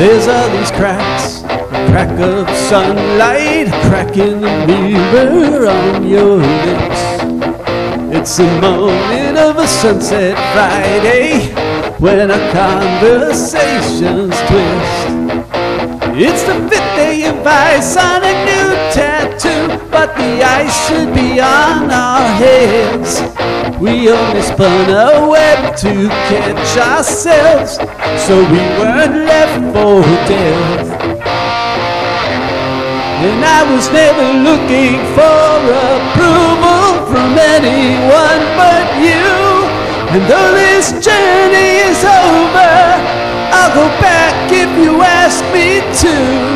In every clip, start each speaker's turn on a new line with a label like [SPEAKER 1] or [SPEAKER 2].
[SPEAKER 1] There's all these cracks, a crack of sunlight, a crack in the mirror on your lips. It's the morning of a sunset Friday when our conversations twist. It's the 5th day of ice on a new tattoo, but the ice should be on our heads. We only spun a web to catch ourselves, so we weren't left for dead. And I was never looking for approval from anyone but you. And though this journey is over, I'll go back if you ask me to.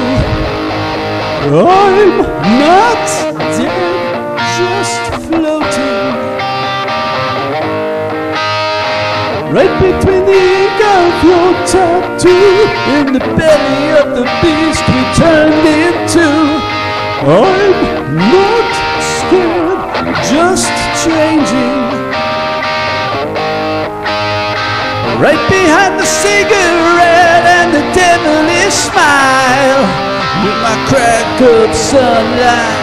[SPEAKER 1] I'm not dead, just floating. Right between the ink of your tattoo, in the belly of the beast we turned into. I'm not scared, just changing. Right behind the cigarette and the devilish smile, with my crack of sunlight.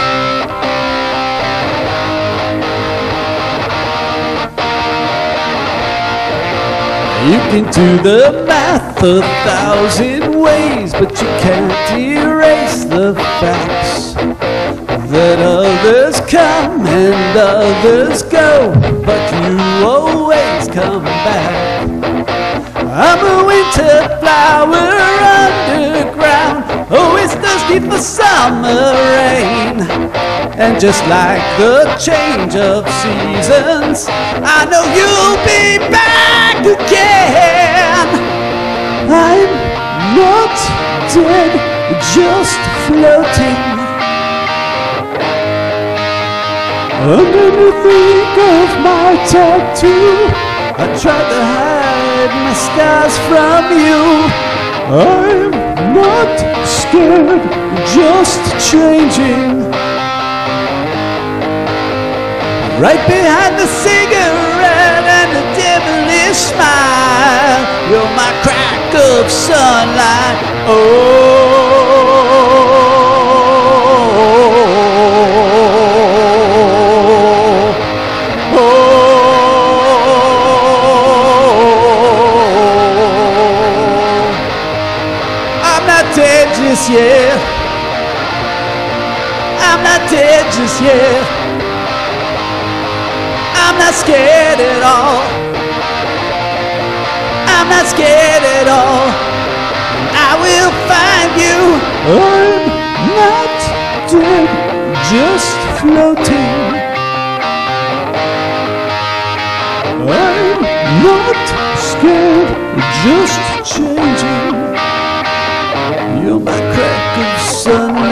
[SPEAKER 1] You can do the math 1,000 ways, but you can't erase the facts that others come and others go, but you always come back. I'm a winter flower underground, always thirsty for summer rain. And just like the change of seasons, I know you'll be back again. I'm not dead, just floating. Underneath the ink of my tattoo, I tried to hide my scars from you. I'm not scared, just changing. Right behind the cigarette and the devilish smile, you're my crack of sunlight. Oh, I'm not dead just yet. I'm not dead just yet. I'm not scared at all. I'm not scared at all. I will find you. I'm not dead, just floating. I'm not scared, just changing. You're my crack of sunlight.